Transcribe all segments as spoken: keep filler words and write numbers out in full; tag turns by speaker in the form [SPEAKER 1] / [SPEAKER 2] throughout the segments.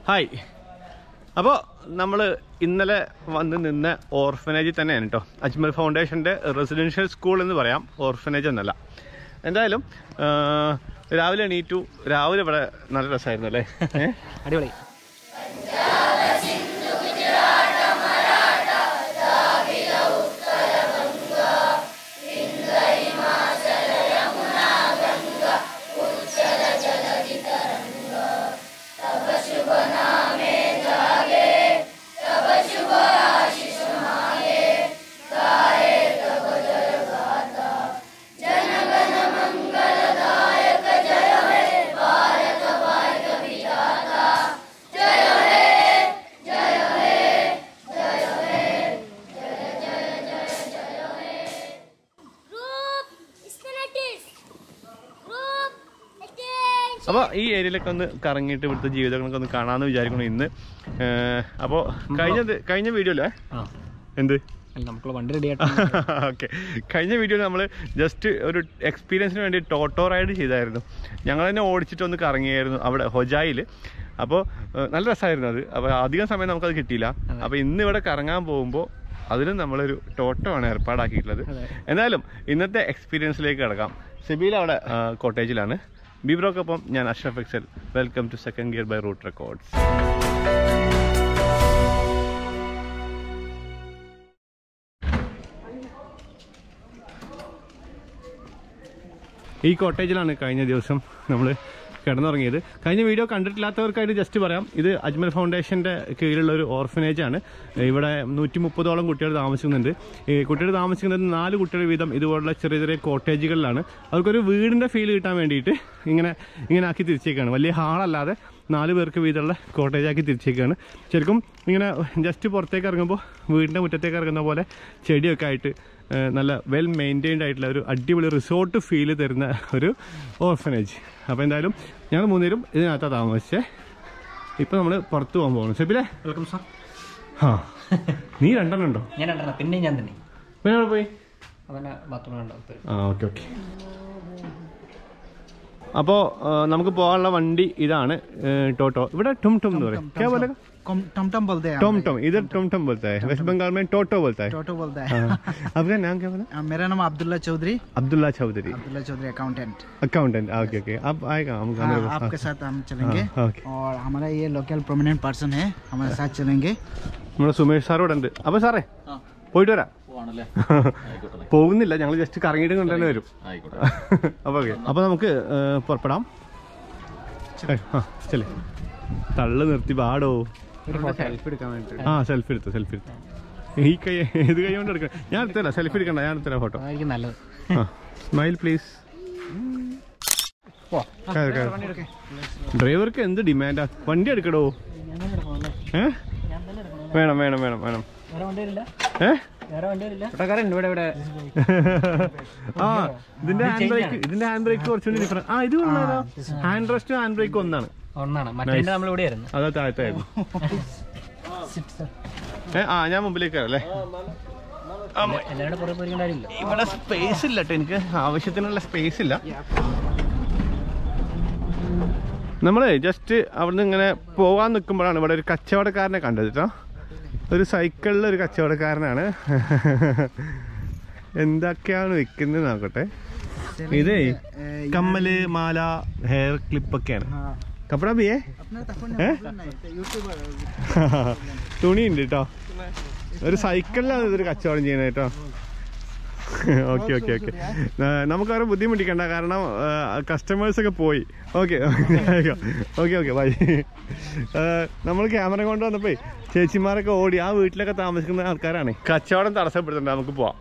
[SPEAKER 1] Hi. അപ്പോൾ നമ്മൾ ഇന്നലെ വന്ന് നിന്ന ഓർഫനേജിൽ തന്നെയാണ് കേട്ടോ. അജ്മൽ ഫൗണ്ടേഷൻ്റെ റെസിഡൻഷ്യൽ സ്കൂൾ എന്ന് പറയാം, ഓർഫനേജ് എന്നല്ല. എന്തായാലും രാവിലെ എണീറ്റു. രാവിലെ ഇവിടെ നല്ല രസമായിരുന്നു അല്ലേ?
[SPEAKER 2] അടിപൊളി.
[SPEAKER 1] അപ്പോൾ ഈ ഏരിയയിലൊക്കെ ഒന്ന് കറങ്ങിയിട്ട് ഇവിടുത്തെ ജീവിതങ്ങളൊക്കെ ഒന്ന് കാണാമെന്ന് വിചാരിക്കണം ഇന്ന്. അപ്പോൾ കഴിഞ്ഞ കഴിഞ്ഞ വീഡിയോയിലേ എന്ത്
[SPEAKER 2] നമുക്ക് വണ്ടി റെഡി ആയിട്ട്
[SPEAKER 1] ഓക്കെ കഴിഞ്ഞ വീഡിയോയിൽ നമ്മൾ ജസ്റ്റ് ഒരു എക്സ്പീരിയൻസിന് വേണ്ടി ടോട്ടോ റൈഡ് ചെയ്തായിരുന്നു. ഞങ്ങൾ തന്നെ ഓടിച്ചിട്ടൊന്ന് കറങ്ങിയായിരുന്നു അവിടെ ഹൊജായിൽ. അപ്പോൾ നല്ല രസമായിരുന്നു അത്. അപ്പോൾ അധികം സമയം നമുക്കത് കിട്ടിയില്ല. അപ്പോൾ ഇന്ന് ഇവിടെ കറങ്ങാൻ പോകുമ്പോൾ അതിനും നമ്മളൊരു ടോട്ടോ ആണ് ഏർപ്പാടാക്കിയിട്ടുള്ളത്. എന്തായാലും ഇന്നത്തെ എക്സ്പീരിയൻസിലേക്ക് കിടക്കാം. സെബീൽ അവിടെ കോട്ടേജിലാണ്. ബിബ്രോക്കൊപ്പം ഞാൻ Ashraf Excel. Welcome to Second Gear by Root Records. ഈ കോട്ടേജിലാണ് കഴിഞ്ഞ ദിവസം നമ്മൾ കിടന്നുറങ്ങിയത്. കഴിഞ്ഞ വീഡിയോ കണ്ടിട്ടില്ലാത്തവർക്കായിട്ട് ജസ്റ്റ് പറയാം, ഇത് അജ്മൽ ഫൗണ്ടേഷൻ്റെ കീഴിലുള്ള ഒരു ഓർഫനേജ് ആണ്. ഇവിടെ നൂറ്റി മുപ്പതോളം കുട്ടികൾ താമസിക്കുന്നുണ്ട്. ഈ കുട്ടികൾ താമസിക്കുന്നത് നാല് കുട്ടികൾ വീതം ഇതുപോലുള്ള ചെറിയ ചെറിയ കോട്ടേജുകളിലാണ്. അവർക്കൊരു വീടിൻ്റെ ഫീൽ കിട്ടാൻ വേണ്ടിയിട്ട് ഇങ്ങനെ ഇങ്ങനെ ആക്കി തിരിച്ചേക്കാണ്. വലിയ ഹാളല്ലാതെ നാല് പേർക്ക് വീതമുള്ള കോട്ടേജാക്കി തിരിച്ചേക്കാണ്. ശരിക്കും ഇങ്ങനെ ജസ്റ്റ് പുറത്തേക്ക് ഇറങ്ങുമ്പോൾ വീടിൻ്റെ മുറ്റത്തേക്ക് ഇറങ്ങുന്ന പോലെ ചെടിയൊക്കെ ആയിട്ട് നല്ല വെൽ മെയിൻറ്റെയിൻഡ് ആയിട്ടുള്ള ഒരു അടിപൊളി റിസോർട്ട് ഫീല് തരുന്ന ഒരു ഓർഫനേജ്. അപ്പോൾ എന്തായാലും ഞങ്ങൾ മൂന്നുപേരും ഇതിനകത്താണ് താമസിച്ചേ. ഇപ്പോൾ നമ്മൾ പുറത്ത് പോകാൻ പോകണം. സെബിലെ
[SPEAKER 2] വെൽക്കം സാർ.
[SPEAKER 1] ആ നീ രണ്ടെണ്ണം ഉണ്ടോ?
[SPEAKER 2] ഞാൻ രണ്ടെണ്ണം. പിന്നെ ഞാൻ തന്നെ
[SPEAKER 1] പിന്നെ അവിടെ പോയി
[SPEAKER 2] അവനെ ബാത്റൂമിലുണ്ടോ?
[SPEAKER 1] ആ ഓക്കെ ഓക്കെ. അപ്പോൾ നമുക്ക് പോകാനുള്ള വണ്ടി ഇതാണ് ടോട്ടോ. ഇവിടെ ടും ടും എന്ന് പറയും. क्या बोलेगा?
[SPEAKER 3] टमटम बोलते हैं.
[SPEAKER 1] टम टम इधर टम टम बोलता है. वेस्ट बंगाल में टोटो बोलता है.
[SPEAKER 3] टोटो बोलता है.
[SPEAKER 1] आपका नाम क्या बोला?
[SPEAKER 3] मेरा नाम Abdullah Chaudhary.
[SPEAKER 1] Abdullah Chaudhary.
[SPEAKER 3] Abdullah Chaudhary accountant.
[SPEAKER 1] Accountant okay okay. अब आएगा हम
[SPEAKER 3] आपके साथ हम चलेंगे. और हमारा ये लोकल प्रोमिनेंट पर्सन है, हमारे साथ चलेंगे.
[SPEAKER 1] നമ്മുടെ സുമേഷ് സാർ ഇവിടെ ഉണ്ട്. അപ്പോൾ സാറേ പോയിട്ട് വരാം. പോകുന്നില്ല, ഞങ്ങൾ ജസ്റ്റ് കറങ്ങിയിട്ട് കൊണ്ട് തന്നെ വരും. അപ്പോൾ ഓക്കെ. അപ്പോൾ നമുക്ക് പുറപ്പെടാം. ആ ചെല്ലേ തള്ളു നിർത്തി പാടോ. സെൽഫി എടുക്കാൻ വേണ്ടി. ആ സെൽഫി എടുത്തു സെൽഫി എടുത്തു. ഈ കൈ ഏത് കൈ കൊണ്ട് എടുക്കണം? ഞാൻ എടുത്തല്ല, സെൽഫി എടുക്കണ്ട, ഞാൻ എടുത്തരാം ഫോട്ടോ.
[SPEAKER 2] നല്ലത്.
[SPEAKER 1] ആ സ്മൈൽ പ്ലീസ്. ഡ്രൈവർക്ക് എന്ത് ഡിമാൻഡാ? വണ്ടി എടുക്കടോ. ഏ വേണം വേണം വേണം വേണം. ഏ ആ ഇതിന്റെ ഹാൻഡ് ബ്രേക്ക് ഇതിന്റെ ഹാൻഡ് ബ്രേക്ക് കുറച്ചുകൂടി ഡിഫറൻറ്റ്. ആ ഇത് കൊള്ളാലോ. ഹാൻഡ് റെസ്റ്റും ഹാൻഡ് ബ്രേക്കും ഒന്നാണ്. അതാ താഴത്തായിരുന്നു. ഏ ആ ഞാൻ മുമ്പിലേക്ക് അല്ലേ. ഇവിടെ സ്പേസ് ഇല്ല കേട്ടോ, എനിക്ക് ആവശ്യത്തിനുള്ള സ്പേസ് ഇല്ല. നമ്മള് ജസ്റ്റ് അവിടുന്ന് ഇങ്ങനെ പോകാൻ നിൽക്കുമ്പോഴാണ് ഇവിടെ ഒരു കച്ചവടക്കാരനെ കണ്ടത് കേട്ടോ. ഒരു സൈക്കിളിൽ ഒരു കച്ചവടക്കാരനാണ്. എന്തൊക്കെയാണ് വിൽക്കുന്നത് നോക്കട്ടെ. ഇതേ കമ്മല്, മാല, ഹെയർ ക്ലിപ്പൊക്കെയാണ്. കപ്പട ബിയേ തുണിയുണ്ട് കേട്ടോ. ഒരു സൈക്കിളിലാണ് ഇതൊരു കച്ചവടം ചെയ്യുന്നത് കേട്ടോ. Okay okay okay. നമുക്ക് അവരെ ബുദ്ധിമുട്ടിക്കണ്ട, കാരണം കസ്റ്റമേഴ്സൊക്കെ പോയി. Okay okay okay bye. നമ്മൾ ക്യാമറ കൊണ്ട് വന്നപ്പോ ചേച്ചിമാരൊക്കെ ഓടി. ആ വീട്ടിലൊക്കെ താമസിക്കുന്ന ആൾക്കാരാണ്. കച്ചവടം തടസ്സപ്പെടുത്തുന്നുണ്ട്. നമുക്ക് പോവാം.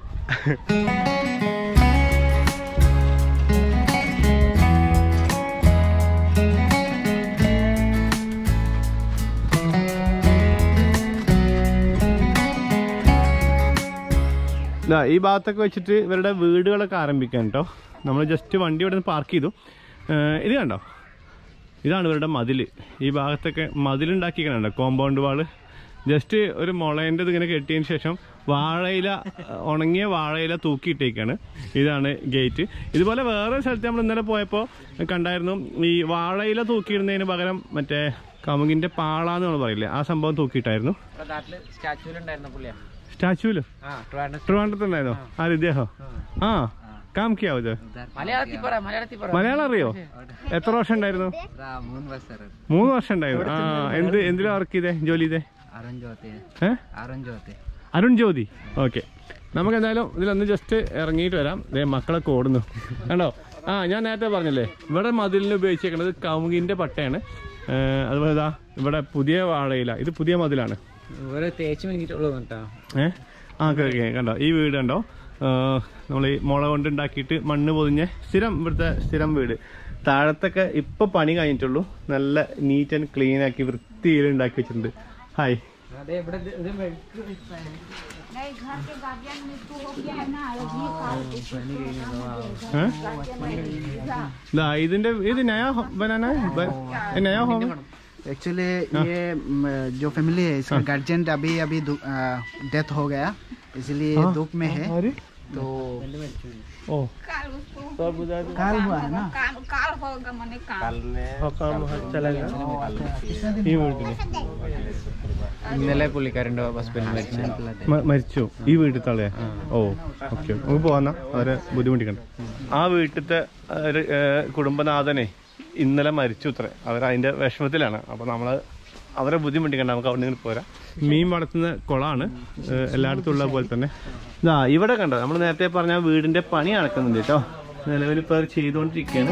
[SPEAKER 1] ഈ ഭാഗത്തൊക്കെ വെച്ചിട്ട് ഇവരുടെ വീടുകളൊക്കെ ആരംഭിക്കാൻ കേട്ടോ. നമ്മൾ ജസ്റ്റ് വണ്ടി ഇവിടെ നിന്ന് പാർക്ക് ചെയ്തു. ഇത് കണ്ടോ, ഇതാണ് ഇവരുടെ മതിൽ. ഈ ഭാഗത്തൊക്കെ മതിലുണ്ടാക്കിക്കണോ, കോമ്പൗണ്ട് വാള്. ജസ്റ്റ് ഒരു മുളേൻ്റെ ഇതിങ്ങനെ കെട്ടിയതിന് ശേഷം വാഴയില, ഉണങ്ങിയ വാഴയില തൂക്കിയിട്ടേക്കാണ്. ഇതാണ് ഗേറ്റ്. ഇതുപോലെ വേറെ സ്ഥലത്ത് നമ്മൾ ഇന്നലെ പോയപ്പോൾ കണ്ടായിരുന്നു, ഈ വാഴയില തൂക്കിയിടുന്നതിന് പകരം മറ്റേ കമുകിൻ്റെ പാള എന്ന് നമ്മൾ പറയില്ലേ, ആ സംഭവം തൂക്കിയിട്ടായിരുന്നു. സ്റ്റാച്യൂല് ട്രിവാൻഡ്രത്തുണ്ടായിരുന്നോ? ആര് ഇദ്ദേഹം? ആ കാം കിയാ ഇത്? മലയാളം അറിയോ? എത്ര വർഷം ഉണ്ടായിരുന്നു? മൂന്ന് വർഷം ഉണ്ടായിരുന്നു. ആ എന്ത് എന്തിനാ വർക്ക് ചെയ്തേ, ജോലി ചെയ്തേ? അരുൺ ജ്യോതി. ഓക്കെ, നമുക്ക് എന്തായാലും ഇതിലൊന്ന് ജസ്റ്റ് ഇറങ്ങിയിട്ട് വരാം. ഇതേ മക്കളൊക്കെ ഓടുന്നു കണ്ടോ. ആ ഞാൻ നേരത്തെ പറഞ്ഞല്ലേ, ഇവിടെ മതിലിന് ഉപയോഗിച്ചേക്കുന്നത് കമുകിൻ്റെ പട്ടയാണ്. അതുപോലെ ഇതാ ഇവിടെ പുതിയ വാഴയില, ഇത് പുതിയ മതിലാണ്.
[SPEAKER 2] തേച്ച് വേണ്ടിയിട്ടുള്ളൂ
[SPEAKER 1] ഏഹ് ആ ഓക്കെ. കണ്ടോ ഈ വീട് കണ്ടോ, നമ്മൾ ഈ മുള കൊണ്ട് ഉണ്ടാക്കിയിട്ട് മണ്ണ് പൊതിഞ്ഞ സ്ഥിരം ഇവിടുത്തെ സ്ഥിരം വീട്. താഴത്തൊക്കെ ഇപ്പൊ പണി കഴിഞ്ഞിട്ടുള്ളൂ. നല്ല നീറ്റ് ആൻഡ് ക്ലീൻ ആക്കി വൃത്തിയിൽ ഉണ്ടാക്കി വെച്ചിട്ടുണ്ട്. ഹായ്. ഇതിന്റെ ഇത് നയാ ബനാന നയാ ഹോം.
[SPEAKER 3] एक्चुअली ये जो फैमिली है इसका गार्जियन अभी अभी डेथ हो गया, इसलिए दुख में है. तो
[SPEAKER 1] ओ
[SPEAKER 3] काल हुआ है ना,
[SPEAKER 4] काल होगा मने काल
[SPEAKER 1] काम चलेगा. ഈ വീട്ടിൽ
[SPEAKER 2] ഇന്നലെ പുള്ളിക്കാരൻ്റെ ഹസ്ബൻഡ്
[SPEAKER 1] മരിച്ചു. ഈ വീട്ടിൽ തളയാ? ഓ ഓക്കെ, നമുക്ക് പോവാന്നാ, അവരെ ബുദ്ധിമുട്ടിക്കണ്ട. ആ വീട്ടിലത്തെ ഒരു കുടുംബനാഥനെ ഇന്നലെ മരിച്ചു ഇത്ര. അവരതിൻ്റെ വിഷമത്തിലാണ്. അപ്പോൾ നമ്മൾ അവരെ ബുദ്ധിമുട്ടിക്കണ്ട, നമുക്ക് അവിടെ നിന്ന് പോരാ. മീൻ വളർത്തുന്ന കുളമാണ് എല്ലായിടത്തും ഉള്ള പോലെ തന്നെ. ഇതാ ഇവിടെ കണ്ടോ, നമ്മൾ നേരത്തെ പറഞ്ഞ വീടിൻ്റെ പണി നടക്കുന്നുണ്ട് കേട്ടോ. നിലവിലിപ്പോൾ അവർ ചെയ്തുകൊണ്ടിരിക്കുകയാണ്.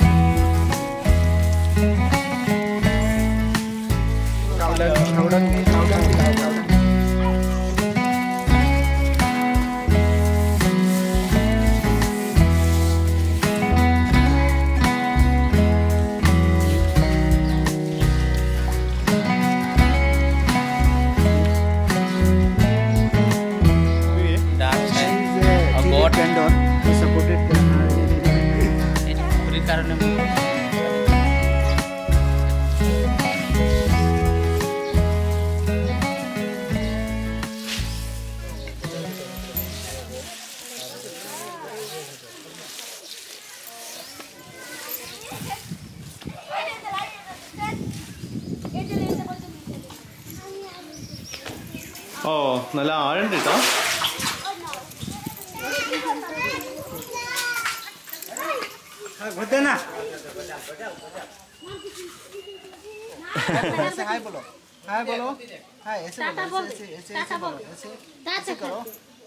[SPEAKER 1] ഓ നല്ല ആഴുണ്ട് കേട്ടോ.
[SPEAKER 3] हाय बोलो, हाय बोलो, हाय ऐसे बोलो, ऐसे ऐसे ऐसे बोलो, ऐसे ऐसे करो.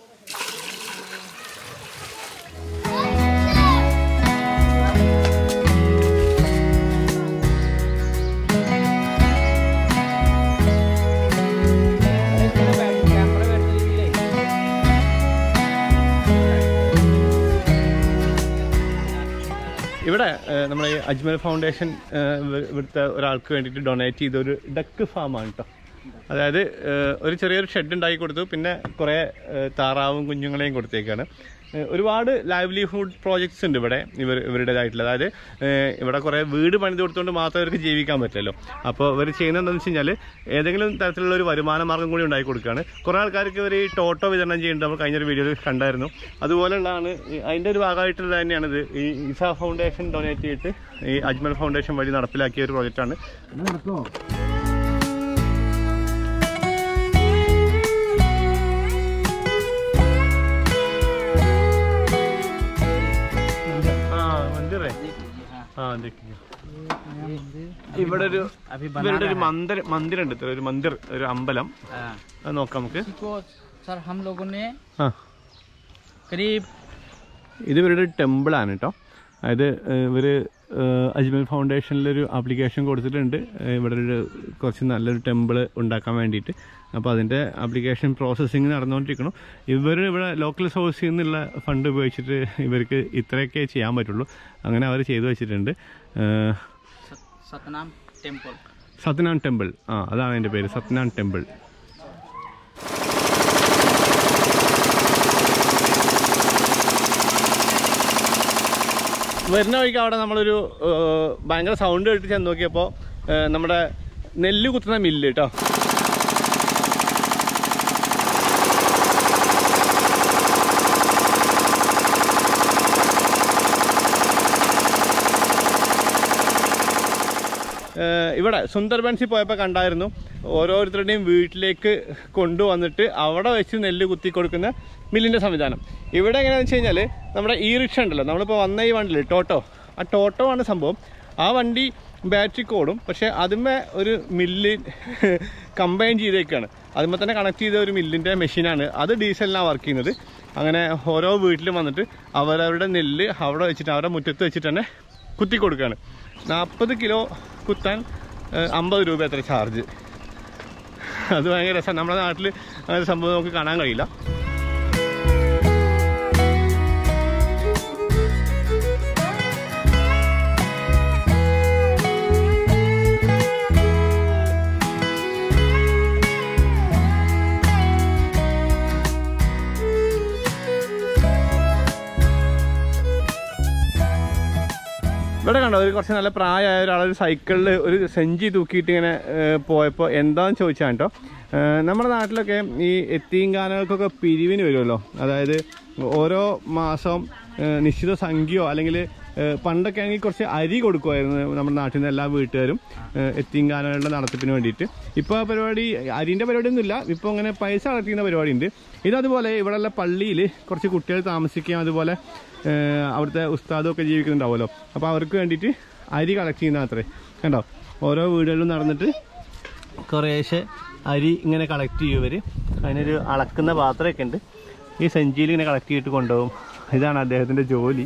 [SPEAKER 1] ഇവിടെ നമ്മൾ ഈ അജ്മൽ ഫൗണ്ടേഷൻ ഇവിടുത്തെ ഒരാൾക്ക് വേണ്ടിയിട്ട് ഡൊണേറ്റ് ചെയ്ത ഒരു ഡക്ക് ഫാമാണ് കേട്ടോ. അതായത് ഒരു ചെറിയൊരു ഷെഡ് ഉണ്ടാക്കി കൊടുത്തു, പിന്നെ കുറേ താറാവും കുഞ്ഞുങ്ങളെയും കൊടുത്തേക്കാണ്. ഒരുപാട് ലൈവ്ലിഹുഡ് പ്രോജക്ട്സ് ഉണ്ട് ഇവിടെ ഇവർ ഇവരുടേതായിട്ടുള്ള. അതായത് ഇവിടെ കുറേ വീട് പണിത് കൊടുത്തുകൊണ്ട് മാത്രമേ അവർക്ക് ജീവിക്കാൻ പറ്റുമല്ലോ. അപ്പോൾ ഇവർ ചെയ്യുന്നത് എന്താണെന്ന് വെച്ച് കഴിഞ്ഞാൽ ഏതെങ്കിലും തരത്തിലുള്ള ഒരു വരുമാന മാർഗ്ഗം കൂടി ഉണ്ടാക്കി കൊടുക്കുകയാണ്. കുറേ ആൾക്കാർക്ക് ഇവർ ഈ ടോട്ടോ വിതരണം ചെയ്യുന്നുണ്ട്, നമ്മൾ കഴിഞ്ഞൊരു വീഡിയോയിൽ കണ്ടായിരുന്നു. അതുപോലെയുള്ളതാണ് അതിൻ്റെ ഒരു ഭാഗമായിട്ടുള്ള തന്നെയാണിത്. ഈ ഇസ ഫൗണ്ടേഷൻ ഡൊണേറ്റ് ചെയ്തിട്ട് ഈ അജ്മൽ ഫൗണ്ടേഷൻ വഴി നടപ്പിലാക്കിയ ഒരു പ്രോജക്റ്റാണ്. ഇവിടെ ഒരു ഇവരുടെ ഒരു മന്ദിർ മന്ദിരുണ്ട്, ഒരു മന്ദിർ, ഒരു അമ്പലം. അത് നോക്കാം നമുക്ക്. ഇത് ഇവരുടെ ടെമ്പിൾ ആണ് കേട്ടോ. അതായത് ഇവര് അജ്മൽ ഫൗണ്ടേഷനിലൊരു ആപ്ലിക്കേഷൻ കൊടുത്തിട്ടുണ്ട് ഇവിടെ ഒരു കുറച്ച് നല്ലൊരു ടെമ്പിൾ ഉണ്ടാക്കാൻ വേണ്ടിയിട്ട്. അപ്പോൾ അതിൻ്റെ ആപ്ലിക്കേഷൻ പ്രോസസ്സിങ് നടന്നുകൊണ്ടിരിക്കണം. ഇവർ ഇവിടെ ലോക്കൽ സോഴ്സിൽ നിന്നുള്ള ഫണ്ട് ഉപയോഗിച്ചിട്ട് ഇവർക്ക് ഇത്രയൊക്കെ ചെയ്യാൻ പറ്റുള്ളൂ. അങ്ങനെ അവർ ചെയ്തു വെച്ചിട്ടുണ്ട്.
[SPEAKER 2] സത്നാം ടെമ്പിൾ
[SPEAKER 1] സത്നാം ടെമ്പിൾ ആ അതാണ് അതിൻ്റെ പേര്, സത്നാം ടെമ്പിൾ. വരുന്ന വഴിക്ക് അവിടെ നമ്മളൊരു ഭയങ്കര സൗണ്ട് കേട്ട് ചെന്ന് നോക്കിയപ്പോൾ നമ്മുടെ നെല്ല് കുത്തുന്ന മില്ല് കേട്ടോ. ഇവിടെ സുന്ദർബൻസിൽ പോയപ്പോൾ കണ്ടായിരുന്നു ഓരോരുത്തരുടെയും വീട്ടിലേക്ക് കൊണ്ടുവന്നിട്ട് അവിടെ വെച്ച് നെല്ല് കുത്തി കൊടുക്കുന്ന മില്ലിൻ്റെ സംവിധാനം. ഇവിടെ എങ്ങനെയാണെന്ന് വെച്ച് കഴിഞ്ഞാൽ നമ്മുടെ ഈ റിക്ഷ ഉണ്ടല്ലോ, നമ്മളിപ്പോൾ വന്ന ഈ വണ്ടിയിൽ ടോട്ടോ, ആ ടോട്ടോ ആണ് സംഭവം. ആ വണ്ടി ബാറ്ററിക്ക് ഓടും, പക്ഷേ അതുമേ ഒരു മില്ല് കമ്പൈൻ ചെയ്തേക്കാണ്. അതുമ്പോൾ തന്നെ കണക്ട് ചെയ്ത ഒരു മില്ലിൻ്റെ മെഷീനാണ്, അത് ഡീസലിനാണ് വർക്ക് ചെയ്യുന്നത്. അങ്ങനെ ഓരോ വീട്ടിലും വന്നിട്ട് അവരവരുടെ നെല്ല് അവിടെ വെച്ചിട്ട് അവരുടെ മുറ്റത്ത് വെച്ചിട്ട് തന്നെ കുത്തി കൊടുക്കുകയാണ്. നാൽപ്പത് കിലോ കുത്താൻ അമ്പത് രൂപ എത്ര ചാർജ്. അത് ഭയങ്കര രസമാണ്. നമ്മുടെ നാട്ടിൽ അങ്ങനെ സംഭവം നമുക്ക് കാണാൻ കഴിയില്ല. ഇവിടെ കണ്ടോ ഒരു കുറച്ച് നല്ല പ്രായമായ ഒരാളൊരു സൈക്കിളിൽ ഒരു സെഞ്ചി തൂക്കിയിട്ട് ഇങ്ങനെ പോയപ്പോൾ എന്താണെന്ന് ചോദിച്ചാൽ കേട്ടോ, നമ്മുടെ നാട്ടിലൊക്കെ ഈ എത്തീംഖാനകൾക്കൊക്കെ പിരിവിന് വരുമല്ലോ. അതായത് ഓരോ മാസവും നിശ്ചിത സംഖ്യയോ അല്ലെങ്കിൽ പണ്ടൊക്കെ ആണെങ്കിൽ കുറച്ച് അരി കൊടുക്കുമായിരുന്നു നമ്മുടെ നാട്ടിൽ നിന്ന് എല്ലാ വീട്ടുകാരും എത്തീംഖാനകളുടെ നടത്തിപ്പിന് വേണ്ടിയിട്ട്. ഇപ്പോൾ ആ പരിപാടി അരിൻ്റെ പരിപാടിയൊന്നും ഇല്ല, ഇപ്പോൾ അങ്ങനെ പൈസ കളക്ട് ചെയ്യുന്ന പരിപാടി ഉണ്ട്. ഇതതുപോലെ ഇവിടെയുള്ള പള്ളിയിൽ കുറച്ച് കുട്ടികൾ താമസിക്കുകയും അതുപോലെ അവിടുത്തെ ഉസ്താദും ഒക്കെ ജീവിക്കുന്നുണ്ടാവുമല്ലോ, അപ്പോൾ അവർക്ക് വേണ്ടിയിട്ട് അരി കളക്ട് ചെയ്യുന്ന അത്രേ. കണ്ടോ ഓരോ വീടുകളിലും നടന്നിട്ട് കുറേശ്ശെ അരി ഇങ്ങനെ കളക്ട് ചെയ്യും ഇവർ. അതിനൊരു അളക്കുന്ന പാത്രമൊക്കെ ഉണ്ട്, ഈ സഞ്ചിയിൽ ഇങ്ങനെ കളക്ട് ചെയ്തിട്ട് കൊണ്ടുപോകും. ഇതാണ് അദ്ദേഹത്തിന്റെ ജോലി.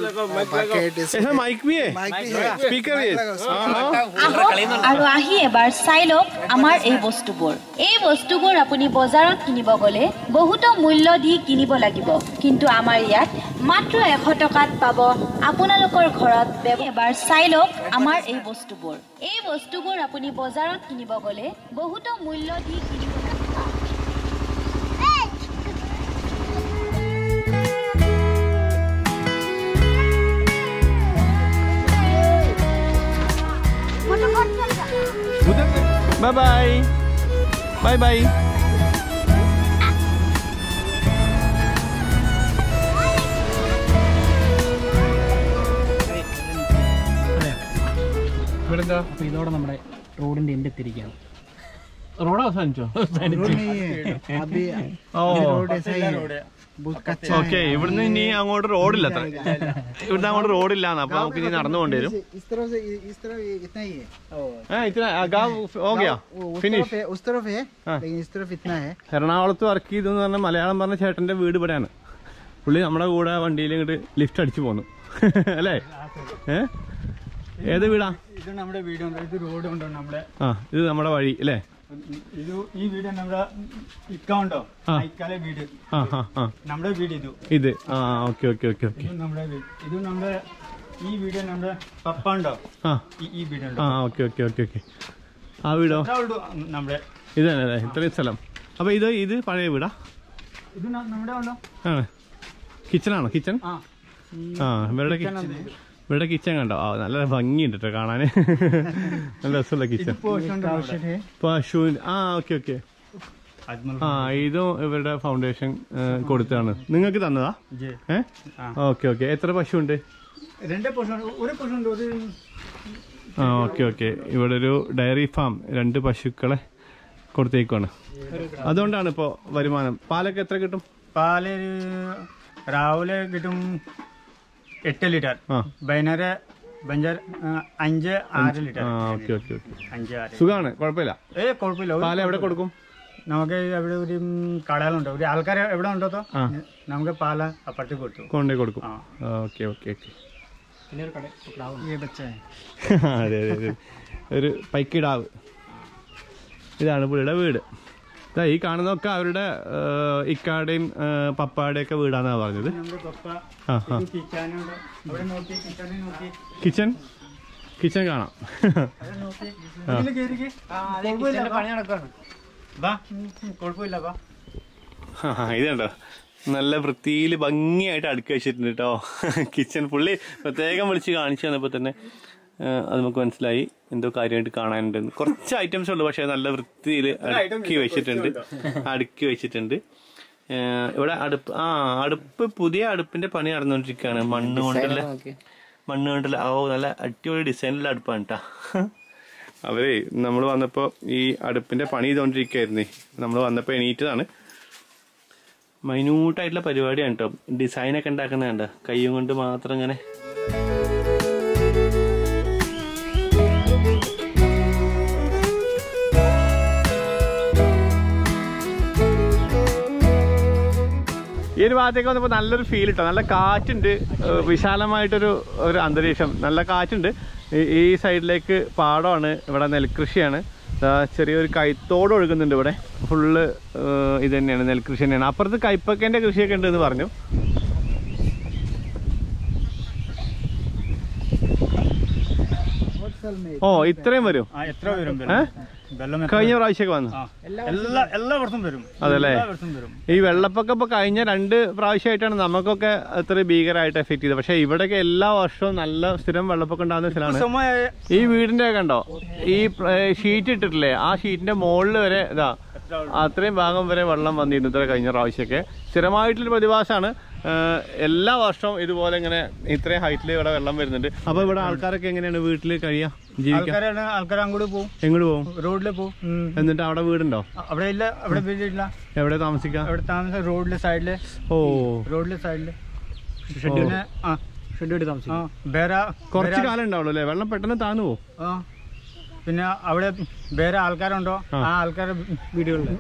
[SPEAKER 5] আৰু আহি এবাৰ চাই লওক আমাৰ এই বস্তুবোৰ। এই বস্তুবোৰ আপুনি বজাৰত কিনিব গ'লে বহুতো মূল্য দি কিনিব লাগিব, কিন্তু আমাৰ ইয়াত মাত্ৰ এশ টকাত পাব আপোনালোকৰ ঘৰত। এবাৰ চাই লওক আমাৰ এই বস্তুবোৰ। এই বস্তুবোৰ আপুনি বজাৰত কিনিব গ'লে বহুতো মূল্য দি কিনিব লাগিব।
[SPEAKER 1] Bye bye. Bye bye.
[SPEAKER 2] ഇവിടെന്താ ഇതോടെ നമ്മുടെ റോഡിന്റെ എന്റെ എത്തിരിക്കുകയാണ്.
[SPEAKER 1] റോഡ് അവസാനിച്ചോ? ഓക്കെ, ഇവിടുന്ന് ഇനി അങ്ങോട്ട് റോഡില്ല, അത്ര ഇവിടുന്ന് അങ്ങോട്ട് റോഡില്ലാന്ന്. അപ്പൊ നമുക്ക് ഇനി നടന്നു പോകേണ്ടി വരും. എറണാകുളത്ത് വർക്ക് ചെയ്തു എന്ന് പറഞ്ഞ മലയാളം പറഞ്ഞ ചേട്ടന്റെ വീട് ഇവിടെയാണ്. പുള്ളി നമ്മുടെ കൂടെ വണ്ടിയിൽ ഇങ്ങോട്ട് ലിഫ്റ്റ് അടിച്ചു പോന്നു അല്ലേ? ഏ ഏത് വീടാ
[SPEAKER 6] ഇത്? നമ്മുടെ വീടുണ്ട്, ഇത് റോഡുണ്ടോ നമ്മുടെ.
[SPEAKER 1] ആ ഇത് നമ്മുടെ വഴി അല്ലേ?
[SPEAKER 6] ഇത് ഈ വീട് നമ്മുടെ ഇക്ക ഉണ്ടോ, ഇക്കാലെ വീട്. നമ്മുടെ വീട് ഇത്
[SPEAKER 1] ഇത് ആ ഓക്കെ ഓക്കെ ഓക്കെ ഓക്കെ.
[SPEAKER 6] നമ്മുടെ വീട് ഇത് നമ്മുടെ ഈ വീട് നമ്മുടെ പപ്പ ഉണ്ടോ, ഈ വീടുണ്ടോ.
[SPEAKER 1] ആ ഓക്കെ ഓക്കെ ഓക്കെ ഓക്കെ. ആ വീടോ
[SPEAKER 6] നമ്മുടെ
[SPEAKER 1] ഇത് തന്നെ അല്ലേ? ഇത്രയും സ്ഥലം. അപ്പൊ ഇത് ഇത് പഴയ വീടാ?
[SPEAKER 6] ഇത് നമ്മുടെ ഉണ്ടോ.
[SPEAKER 1] ആണ് കിച്ചണാണോ? കിച്ചൺ. ആ ഇവരുടെ ഇവിടെ കിച്ചൺ കണ്ടോ? ആ നല്ല ഭംഗിയുണ്ട് കേട്ടോ കാണാന്, നല്ല രസമുള്ള കിച്ചൺ. പശു. ആ ഓക്കെ ഓക്കെ. ആ ഇതും ഇവരുടെ ഫൗണ്ടേഷൻ കൊടുത്താണ്, നിങ്ങൾക്ക് തന്നതാ? ഏഹ് ഓക്കെ ഓക്കെ. എത്ര പശു ഉണ്ട്? ആ ഓക്കെ ഓക്കെ. ഇവിടെ ഒരു ഡയറി ഫാം, രണ്ട് പശുക്കളെ കൊടുത്തേക്കാണ്. അതുകൊണ്ടാണ് ഇപ്പോ വരുമാനം. പാലൊക്കെ എത്ര കിട്ടും?
[SPEAKER 6] പാല് രാവിലെ കിട്ടും എട്ട് ലിറ്റർ, വൈകുന്നേരം അഞ്ച് ആറ് ലിറ്റർ.
[SPEAKER 1] Okay okay okay.
[SPEAKER 6] അഞ്ച് ആറ്.
[SPEAKER 1] സുഖമാണ്, കുഴപ്പമില്ല.
[SPEAKER 6] ഏ കുഴപ്പമില്ല.
[SPEAKER 1] പാല് എവിടെ കൊടുക്കും?
[SPEAKER 6] നമുക്ക് അവിടെ ഒരു കടകളുണ്ട്, ഒരു ആൾക്കാർ എവിടെ ഉണ്ടോ നമുക്ക് പാല അപ്പുറത്തേക്ക് കൊടുത്തു
[SPEAKER 1] കൊണ്ടേ കൊടുക്കും. Okay okay okay. അതെ അതെ അതെ. ഒരു പൈക്കിടാവ്. ഇതാണ് പുള്ളിയുടെ വീട്. ഈ കാണുന്നതൊക്കെ അവരുടെ ഇക്കാടെയും പപ്പാടെയും ഒക്കെ വീടാന്നാ പറഞ്ഞത്. കിച്ചൺ കിച്ചൺ കാണാം. ഇതുണ്ടോ നല്ല വൃത്തിയിൽ ഭംഗിയായിട്ട് അടുക്കി വെച്ചിട്ടുണ്ട് കേട്ടോ കിച്ചൺ. പുള്ളി പ്രത്യേകം വിളിച്ച് കാണിച്ചു തന്നപ്പോൾ തന്നെ അത് നമുക്ക് മനസ്സിലായി എന്തോ കാര്യമായിട്ട് കാണാനുണ്ടെന്ന്. കുറച്ച് ഐറ്റംസ് ഉള്ളു, പക്ഷെ നല്ല വൃത്തിയിൽ അടുക്കി വെച്ചിട്ടുണ്ട് അടുക്കി വെച്ചിട്ടുണ്ട് ഇവിടെ. അടുപ്പ് ആ അടുപ്പ് പുതിയ അടുപ്പിന്റെ പണി നടന്നുകൊണ്ടിരിക്കുകയാണ്. മണ്ണ് കൊണ്ടുള്ള മണ്ണ് കൊണ്ടുള്ള ഓ നല്ല അടിപൊളി ഡിസൈനിലുള്ള അടുപ്പാണ് കേട്ടോ. അവരെ നമ്മൾ വന്നപ്പോൾ ഈ അടുപ്പിന്റെ പണി ചെയ്തുകൊണ്ടിരിക്കുകയായിരുന്നേ. നമ്മൾ വന്നപ്പോൾ എണീറ്റതാണ്. മൈന്യൂട്ടായിട്ടുള്ള പരിപാടിയാണ് കേട്ടോ. ഡിസൈനൊക്കെ ഉണ്ടാക്കുന്നത് കണ്ട കൈയും കൊണ്ട് മാത്രം ഇങ്ങനെ. ഈ ഒരു ഭാഗത്തേക്ക് വന്നപ്പോൾ നല്ലൊരു ഫീൽ കിട്ടും. നല്ല കാറ്റുണ്ട്, വിശാലമായിട്ടൊരു ഒരു അന്തരീക്ഷം, നല്ല കാറ്റുണ്ട്. ഈ സൈഡിലേക്ക് പാടമാണ്, ഇവിടെ നെൽകൃഷിയാണ്. ചെറിയൊരു കൈത്തോട് ഒഴുകുന്നുണ്ട് ഇവിടെ. ഫുള്ള് ഇത് തന്നെയാണ്, നെൽകൃഷി തന്നെയാണ്. അപ്പുറത്ത് കൈപ്പക്കേൻ്റെ കൃഷിയൊക്കെ ഉണ്ട് എന്ന് പറഞ്ഞു. ഓ ഇത്രയും വരും. കഴിഞ്ഞ പ്രാവശ്യമൊക്കെ വന്നു.
[SPEAKER 6] എല്ലാ വർഷവും വരും.
[SPEAKER 1] അതല്ലേ, ഈ വെള്ളപ്പൊക്കം ഇപ്പൊ കഴിഞ്ഞ രണ്ട് പ്രാവശ്യമായിട്ടാണ് നമുക്കൊക്കെ അത്ര ഭീകരമായിട്ട് എഫക്ട് ചെയ്തത്. പക്ഷെ ഇവിടെയൊക്കെ എല്ലാ വർഷവും നല്ല സ്ഥിരം വെള്ളപ്പൊക്കം ഉണ്ടാകുന്ന സ്ഥലമാണ്. ഈ വീടിന്റെ കണ്ടോ, ഈ ഷീറ്റ് ഇട്ടിട്ടില്ലേ, ആ ഷീറ്റിന്റെ മുകളിൽ വരെ ഇതാ അത്രയും ഭാഗം വരെ വെള്ളം വന്നിരുന്നു ഇത്ര കഴിഞ്ഞ പ്രാവശ്യമൊക്കെ. സ്ഥിരമായിട്ടുള്ളൊരു പ്രതിഭാസമാണ്. എല്ലാ വർഷവും ഇതുപോലെ ഇങ്ങനെ ഇത്രയും ഹൈറ്റിൽ ഇവിടെ വെള്ളം വരുന്നുണ്ട്. അപ്പൊ ഇവിടെ ആൾക്കാരൊക്കെ എങ്ങനെയാണ് വീട്ടിൽ കഴിയാ, ജീവിക്കാൻ?
[SPEAKER 6] ആൾക്കാർ അങ്ങോട്ട് പോകും.
[SPEAKER 1] എങ്ങോട്ട് പോകും?
[SPEAKER 6] റോഡിൽ പോകും.
[SPEAKER 1] എന്നിട്ട് അവിടെ വീടുണ്ടോ?
[SPEAKER 6] അവിടെ ഇല്ല, അവിടെ വീടില്ല.
[SPEAKER 1] എവിടെ താമസിക്കാം?
[SPEAKER 6] അവിടെ താമസം റോഡിലെ സൈഡില്.
[SPEAKER 1] ഓ
[SPEAKER 6] റോഡിലെ സൈഡില് ഷെഡ് താമസിക്കും.
[SPEAKER 1] കുറച്ച് കാലം ഉണ്ടാവുള്ളൂ അല്ലേ, വെള്ളം പെട്ടെന്ന് താന്നു പോകും.
[SPEAKER 6] പിന്നെ അവിടെ വേറെ ആൾക്കാരുണ്ടോ, ആ ആൾക്കാരുടെ വീടുകളിൽ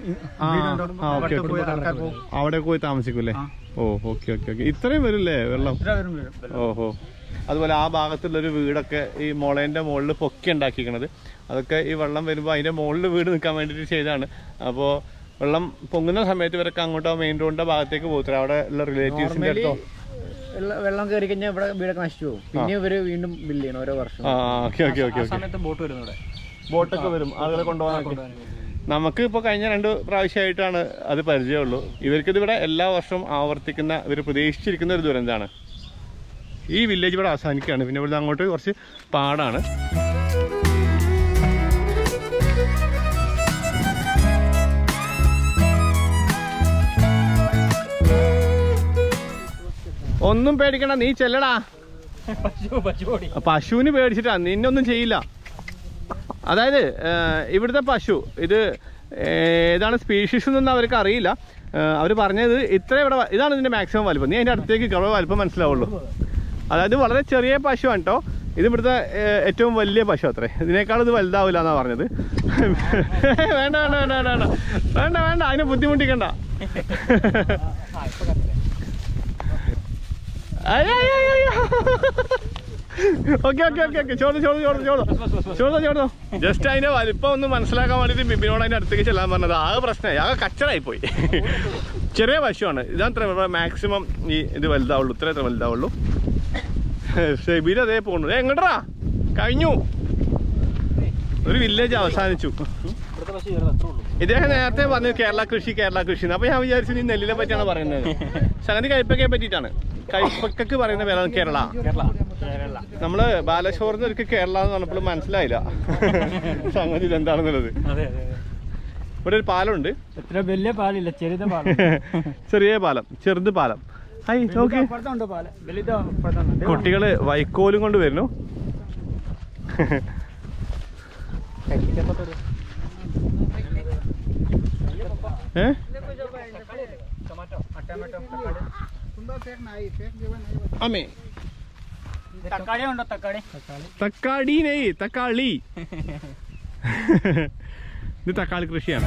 [SPEAKER 1] അവിടെ പോയി താമസിക്കൂല്ലേ? ഓ ഓക്കെ ഓക്കെ ഓക്കെ. ഇത്രയും വരില്ലേ വെള്ളം? ഓഹോ. അതുപോലെ ആ ഭാഗത്തുള്ളൊരു വീടൊക്കെ ഈ മുളേൻ്റെ മുകളിൽ പൊക്കി ഉണ്ടാക്കിക്കണത്, അതൊക്കെ ഈ വെള്ളം വരുമ്പോൾ അതിൻ്റെ മുകളിൽ വീട് നിൽക്കാൻ വേണ്ടിയിട്ട് ചെയ്തതാണ്. അപ്പോൾ വെള്ളം പൊങ്ങുന്ന സമയത്ത് ഇവരൊക്കെ അങ്ങോട്ടോ മെയിൻ റോഡിൻ്റെ ഭാഗത്തേക്ക് പോകത്തില്ല. അവിടെ ഉള്ള റിലേറ്റീവ്സിൻ്റെ അടുത്തോ
[SPEAKER 2] വെള്ളം കയറി കഴിഞ്ഞാൽ ഇവിടെ വീടൊക്കെ നശിച്ചു പോകും. പിന്നെ ഇവര് വീണ്ടും ബില്ല് ചെയ്യണം ഓരോ വർഷം. ബോട്ട് വരുന്നത്,
[SPEAKER 1] ബോട്ടൊക്കെ വരും ആളുകളെ കൊണ്ടുപോകാൻ. നമുക്ക് ഇപ്പോൾ കഴിഞ്ഞ രണ്ട് പ്രാവശ്യമായിട്ടാണ് അത് പരിചയമുള്ളൂ. ഇവർക്കിത് ഇവിടെ എല്ലാ വർഷവും ആവർത്തിക്കുന്ന, ഇവർ പ്രതീക്ഷിച്ചിരിക്കുന്ന ഒരു ദുരന്തമാണ്. ഈ വില്ലേജ് ഇവിടെ അവസാനിക്കുകയാണ്. പിന്നെ ഇവിടെ അങ്ങോട്ട് കുറച്ച് പാടാണ്. ഒന്നും പേടിക്കണ്ട, നീ ചെല്ലടാ. പശുവിന് പേടിച്ചിട്ടാ, നിന്നൊന്നും ചെയ്യില്ല. അതായത് ഇവിടുത്തെ പശു ഇത് ഏതാണ് സ്പീഷീസ് എന്നൊന്നും അവർക്ക് അറിയില്ല. അവർ പറഞ്ഞത് ഇത്ര ഇവിടെ ഇതാണ് ഇതിൻ്റെ മാക്സിമം വലിപ്പം. നീ അതിൻ്റെ അടുത്തേക്ക് അവിടെ വലിപ്പം മനസ്സിലാവുള്ളൂ. അതായത് വളരെ ചെറിയ പശുവാണ് കേട്ടോ. ഇത് ഇവിടുത്തെ ഏറ്റവും വലിയ പശു അത്രേ. ഇതിനേക്കാൾ ഇത് വലുതാവില്ല എന്നാണ് പറഞ്ഞത്. വേണ്ട വേണ്ട വേണ്ട വേണ്ട വേണ്ട വേണ്ട അതിനെ ബുദ്ധിമുട്ടിക്കണ്ട. ഓക്കെ ഓക്കെ ഓക്കെ ഓക്കെ ചോദോ ചോദോ ചോദോ ചോദോ ചോദോ ചോദോ. ജസ്റ്റ് അതിന്റെ വലിപ്പം ഒന്ന് മനസ്സിലാക്കാൻ വേണ്ടിയിട്ട് ബിബിനോട് അതിന്റെ അടുത്തേക്ക് ചെല്ലാൻ പറഞ്ഞത്. ആകെ പ്രശ്നമായി, ആകെ കച്ചറായി പോയി. ചെറിയ പശുവാണ്. ഇതത്ര മാക്സിമം ഈ ഇത് വലുതാവുള്ളൂ, ഇത്ര എത്ര വലുതാവുള്ളൂ. ഷെബീർ അതേ പോകുന്നു. എങ്ങോട്ടാ കഴിഞ്ഞു, ഒരു വില്ലേജ് അവസാനിച്ചു. ഇദ്ദേഹം നേരത്തെ പറഞ്ഞു കേരള കൃഷി കേരള കൃഷി. അപ്പൊ ഞാൻ വിചാരിച്ചു നീ നെല്ലിനെ പറ്റിയാണ് പറയുന്നത്. സംഗതി കൈപ്പക്കയെ പറ്റിയിട്ടാണ്. കൈപ്പക്കക്ക് പറയുന്ന പേരാണ് കേരള. നമ്മള് ബാലശോറിന് ഒരിക്കൽ കേരള എന്ന് പറഞ്ഞപ്പോൾ മനസ്സിലായില്ല സംഗതി ഇതെന്താണെന്നുള്ളത്. ഇവിടെ ഒരു പാലമുണ്ട്.
[SPEAKER 6] വലിയ പാലില്ല, ചെറിയ പാലം.
[SPEAKER 1] ചെറിയ പാലം, ചെറുത് പാലം. ഹൈ നോക്കി, കുട്ടികള് വൈക്കോലും കൊണ്ട് വരുന്നു. ഏ അമ്മേ
[SPEAKER 6] തക്കാളി ഉണ്ടോ? തക്കാളി
[SPEAKER 1] തക്കാളി നെയ് തക്കാളി. ഇത് തക്കാളി കൃഷിയാണ്.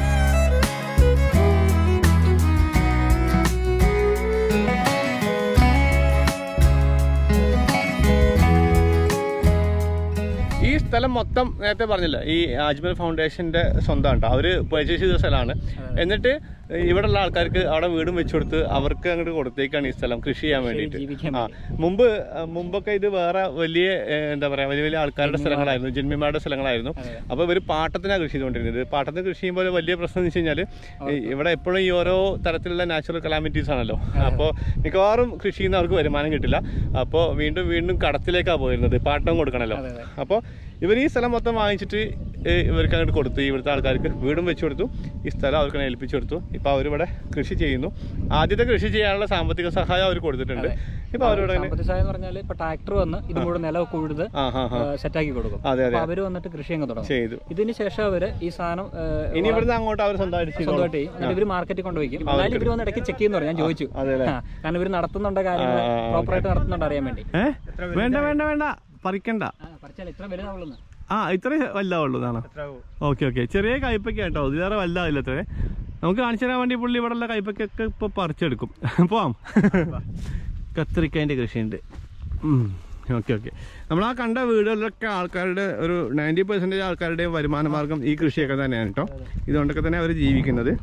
[SPEAKER 1] ഈ സ്ഥലം മൊത്തം നേരത്തെ പറഞ്ഞില്ല, ഈ അജ്മൽ ഫൗണ്ടേഷന്റെ സ്വന്തമാണ് കേട്ടോ. അവര് പർച്ചേസ് ചെയ്ത സ്ഥലമാണ്. എന്നിട്ട് ഇവിടെയുള്ള ആൾക്കാർക്ക് അവിടെ വീടും വെച്ചു കൊടുത്ത് അവർക്ക് അങ്ങോട്ട് കൊടുത്തേക്കാണ് ഈ സ്ഥലം കൃഷി ചെയ്യാൻ വേണ്ടിയിട്ട്. ആ മുമ്പ് മുമ്പൊക്കെ ഇത് വേറെ വലിയ എന്താ പറയാ വലിയ വലിയ ആൾക്കാരുടെ സ്ഥലങ്ങളായിരുന്നു, ജന്മിമാരുടെ സ്ഥലങ്ങളായിരുന്നു. അപ്പോൾ ഇവർ പാട്ടത്തിനാണ് കൃഷി ചെയ്തുകൊണ്ടിരുന്നത്. പാട്ടത്തിന് കൃഷി ചെയ്യുമ്പോൾ വലിയ പ്രശ്നം എന്ന് വെച്ച് കഴിഞ്ഞാൽ ഇവിടെ എപ്പോഴും ഈ ഓരോ തരത്തിലുള്ള നാച്ചുറൽ കലാമിറ്റീസ് ആണല്ലോ. അപ്പോൾ മിക്കവാറും കൃഷി ചെയ്യുന്നവർക്ക് വരുമാനം കിട്ടില്ല. അപ്പോൾ വീണ്ടും വീണ്ടും കടത്തിലേക്കാണ് പോയിരുന്നത്, പാട്ടം കൊടുക്കണമല്ലോ. അപ്പോൾ ഇവർ ഈ സ്ഥലം മൊത്തം വാങ്ങിച്ചിട്ട് ഇവർക്ക് അങ്ങോട്ട് കൊടുത്തു. ഇവിടുത്തെ ആൾക്കാർക്ക് വീടും വെച്ച് കൊടുത്തു. ഈ സ്ഥലം അവർക്ക് ഏൽപ്പിച്ചു കൊടുത്തു. ഇപ്പോൾ അവരിവിടെ കൃഷി ചെയ്യുന്നു. ആദ്യത്തെ കൃഷി ചെയ്യാനുള്ള സാമ്പത്തിക സഹായം അവർ കൊടുത്തിട്ടുണ്ട്. ഇപ്പോൾ അവരോട്
[SPEAKER 2] സാമ്പത്തിക സഹായം എന്ന് പറഞ്ഞാൽ ഇപ്പോൾ ട്രാക്ടർ വന്ന് ഇത് കൂടെ നിലമൊക്കെ ഉഴുത് സെറ്റാക്കി കൊടുക്കും.
[SPEAKER 1] അതെ അതെ,
[SPEAKER 2] അവർ വന്നിട്ട് കൃഷി അങ്ങ് തുടങ്ങും
[SPEAKER 1] ചെയ്തു.
[SPEAKER 2] ഇതിന് ശേഷം അവർ ഈ സാധനം
[SPEAKER 1] ഇനി ഇവിടുന്ന് അങ്ങോട്ട് അവർ സ്വന്തമായിട്ട്
[SPEAKER 2] സ്വന്തമായിട്ട് ചെയ്യും. എന്നിട്ട് ഇവർ മാർക്കറ്റിൽ കൊണ്ടുപോയിക്കും. എന്നാലും ഇവർ വന്ന് ഇടയ്ക്ക് ചെക്ക് ചെയ്യുന്നു പറഞ്ഞു. ഞാൻ ചോദിച്ചു, കാരണം ഇവർ നടത്തുന്നുണ്ടോ കാര്യങ്ങൾ പ്രോപ്പറായിട്ട് നടത്തുന്നുണ്ടോ അറിയാൻ വേണ്ടി.
[SPEAKER 1] വേണ്ട വേണ്ട വേണ്ട പറിക്കണ്ട,
[SPEAKER 2] ഇത്ര വലുതാവുള്ളൂ.
[SPEAKER 1] ആ ഇത്ര വലുതാവുള്ളൂ എന്നാണ്. ഓക്കെ ഓക്കെ, ചെറിയ കയ്പയ്ക്ക കേട്ടോ, ഇതിലേറെ വലുതാവില്ല. അത്രേ നമുക്ക് കാണിച്ചു തരാൻ വേണ്ടി പുള്ളി ഇവിടെ ഉള്ള കയ്പയ്ക്കൊക്കെ ഇപ്പൊ പറിച്ചെടുക്കും. പോവാം. കത്തിരിക്കതിന്റെ കൃഷിയുണ്ട്. ഓക്കെ ഓക്കെ, നമ്മൾ ആ കണ്ട വീടുകളിലൊക്കെ ആൾക്കാരുടെ ഒരു നയൻറ്റി പെർസെൻറ്റേജ് ആൾക്കാരുടെയും വരുമാന മാർഗം ഈ കൃഷിയൊക്കെ തന്നെയാണ് കേട്ടോ. ഇതുകൊണ്ടൊക്കെ തന്നെ അവർ ജീവിക്കുന്നത്.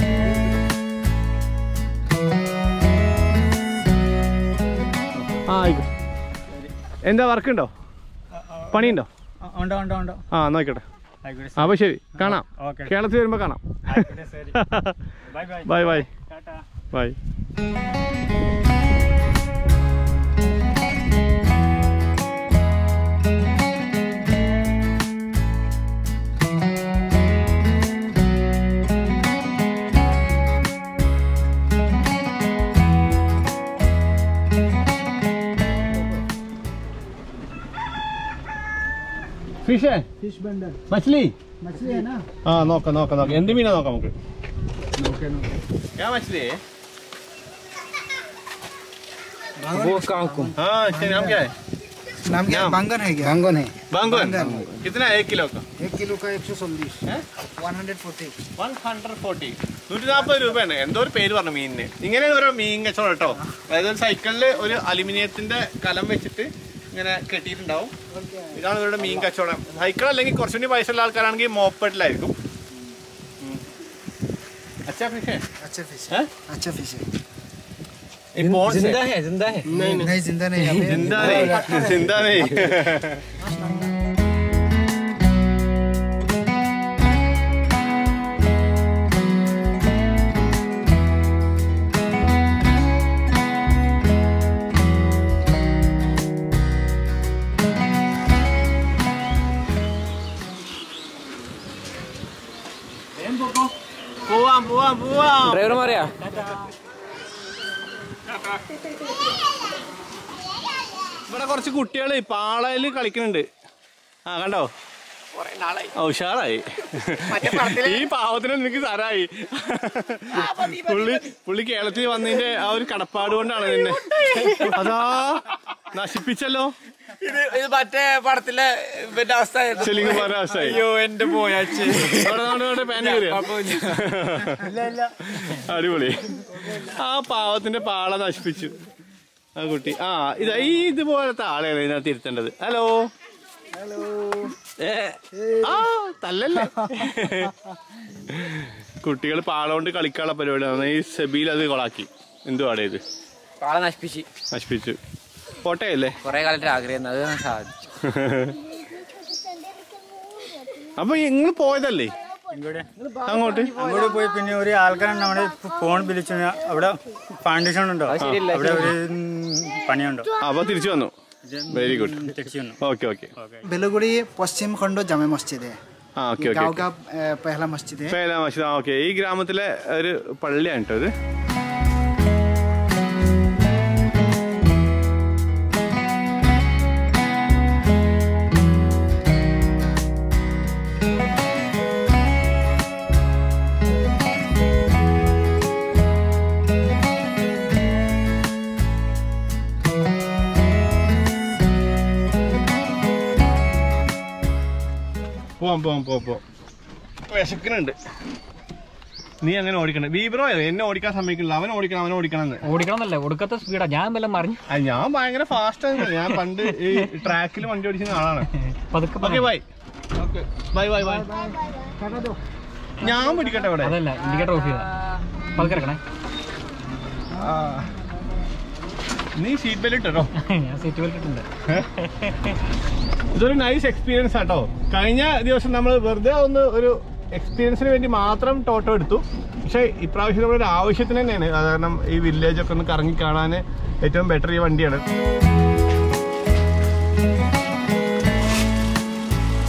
[SPEAKER 1] ആ ആയിക്കോട്ടെ. എന്താ വർക്കുണ്ടോ, പണിയുണ്ടോ? ആ നോക്കട്ടെ. അപ്പൊ ശരി, കാണാം. കേരളത്തിൽ വരുമ്പോ കാണാം. Bye bye bye. फिश है,
[SPEAKER 3] फिश बंडल,
[SPEAKER 1] मछली
[SPEAKER 3] मछली है ना?
[SPEAKER 1] हाँ നോക്കാം നോക്കാം നോക്കാം. എന്ത് മീനാ നോക്കാം നമുക്ക്. क्या मछली है?
[SPEAKER 3] वो कांकुम.
[SPEAKER 1] हाँ, इसका नाम क्या है?
[SPEAKER 3] नाम क्या? बैंगन है क्या? बैंगन है.
[SPEAKER 1] बैंगन कितना है? एक किलो का?
[SPEAKER 3] एक किलो का एक सौ चौलीस. One hundred forty.
[SPEAKER 1] One hundred forty. നൂറ്റി നാൽപ്പത് രൂപയാണ്. എന്തോ ഒരു പേര് പറഞ്ഞു മീനിന്. ഇങ്ങനെയാണ് ഓരോ മീൻ കച്ചവടം കേട്ടോ. അതായത് ഒരു സൈക്കിളിൽ ഒരു അലുമിനിയത്തിന്റെ കലം വെച്ചിട്ട് ഇങ്ങനെ കെട്ടിയിട്ടുണ്ടാവും. ഇതാണ് ഇവരുടെ മീൻ കച്ചവടം. സൈക്കിൾ അല്ലെങ്കിൽ കുറച്ചുകൂടി പൈസ ഉള്ള ആൾക്കാരാണെങ്കിൽ മോപ്പറ്റിലായിരിക്കും. अच्छा फिश है, अच्छा फिश है, अच्छा फिश है. जिंदा है? जिंदा है? नहीं नहीं जिंदा नहीं, जिंदा नहीं, जिंदा नहीं. പോവാം പോവാം പോവാം.
[SPEAKER 2] ഡ്രൈവർ മാറിയാ?
[SPEAKER 1] ഇവിടെ കുറച്ച് കുട്ടികൾ പാളയിൽ കളിക്കുന്നുണ്ട്. ആ കണ്ടോ, ഉഷാറായി. ഈ പാവത്തിന് എനിക്ക് തരായി. പുള്ളി പുള്ളി കേരളത്തിൽ വന്നതിന്റെ ആ ഒരു കടപ്പാട് കൊണ്ടാണ് നിന്നെ അതാ നശിപ്പിച്ചല്ലോ.
[SPEAKER 2] ഇത് മറ്റേ പടത്തിലെ അവസ്ഥ.
[SPEAKER 1] അയ്യോ എന്റെ പോയാച്ചി. അടിപൊളി. ആ പാവത്തിന്റെ പാള നശിപ്പിച്ചു ആ കുട്ടി. ആ ഇതാ ഈ ഇതുപോലത്തെ ആളെയാണ് ഇതിനകത്ത് ഇരുത്തേണ്ടത്. Hello hello. ആ തല്ലല്ലേ. കുട്ടികൾ പാള കൊണ്ട് കളിക്കാനുള്ള പരിപാടിയാണ്. ഈ സെബിയിൽ അത് കൊളാക്കി. എന്തുവാടേ ഇത്?
[SPEAKER 2] പാള നശിപ്പിച്ചു
[SPEAKER 1] നശിപ്പിച്ചു കോട്ടയല്ലേ?
[SPEAKER 2] കൊറേ കാലത്തിന്റെ ആഗ്രഹം അത് സാധിച്ചു.
[SPEAKER 6] അപ്പൊ
[SPEAKER 1] നിങ്ങൾ പോയതല്ലേ
[SPEAKER 6] അങ്ങോട്ട്? അങ്ങോട്ട് പോയി പിന്നെ ഒരു ആൾക്കാരാണ് നമ്മുടെ ഫോൺ വിളിച്ചു. അവിടെ ഫൗണ്ടേഷൻ ഉണ്ടോ, അവിടെ ഒരു പണിയുണ്ടോ?
[SPEAKER 1] അപ്പൊ തിരിച്ചു വന്നു. Very good.
[SPEAKER 6] തിരിച്ചു വന്നു.
[SPEAKER 1] Okay okay.
[SPEAKER 3] बेलगुड़ी पश्चिम खंड जामे मस्जिद है.
[SPEAKER 1] ആ ഓക്കെ ഓക്കെ.
[SPEAKER 3] गांव का अ, पहला मस्जिद है.
[SPEAKER 1] പേല മസ്ജിദ്. ആ ഓക്കെ. ഈ ഗ്രാമത്തിലെ ഒരു പള്ളിയാണ് കേട്ടോ ഇത്. പോവാം പോവാം പോവാം പോവാം. വിശക്കുന്നുണ്ട്. നീ അങ്ങനെ ഓടിക്കണേ. ബീബ്രോ എന്നെ ഓടിക്കാൻ സമ്മതിക്കില്ല. അവൻ ഓടിക്കണം, അവൻ ഓടിക്കണം.
[SPEAKER 2] ഓടിക്കണമെന്നല്ലേ, ഒടുക്കത്തെ സ്പീഡാ. ഞാൻ വല്ലതും മറിഞ്ഞു.
[SPEAKER 1] ഞാൻ ഭയങ്കര ഫാസ്റ്റ് ആണ്. ഞാൻ പണ്ട് ഈ ട്രാക്കിൽ വണ്ടി ഓടിക്കുന്ന ആളാണ്. Okay bye. Okay bye bye bye. ഞാൻ പിടിക്കട്ടെ ഇവിടെ.
[SPEAKER 2] അതല്ല, ഇൻഡിക്കേറ്റർ ഓഫ് ചെയ്താ പതുക്കിറക്കണേ.
[SPEAKER 1] നീ സീറ്റ് ബെൽറ്റ് ഇട്ടോ?
[SPEAKER 2] ഞാൻ സീറ്റ് ബെൽറ്റ് ഇട്ടുണ്ട്.
[SPEAKER 1] ഇതൊരു നൈസ് എക്സ്പീരിയൻസ് ആട്ടോ. കഴിഞ്ഞ ദിവസം നമ്മൾ വെറുതെ ഒന്ന് ഒരു എക്സ്പീരിയൻസിന് വേണ്ടി മാത്രം ടോട്ടോ എടുത്തു. പക്ഷേ ഇപ്രാവശ്യം നമ്മളൊരു ആവശ്യത്തിന് തന്നെയാണ്. കാരണം ഈ വില്ലേജൊക്കെ ഒന്ന് കറങ്ങി കാണാൻ ഏറ്റവും ബെറ്റർ ഈ വണ്ടിയാണ്.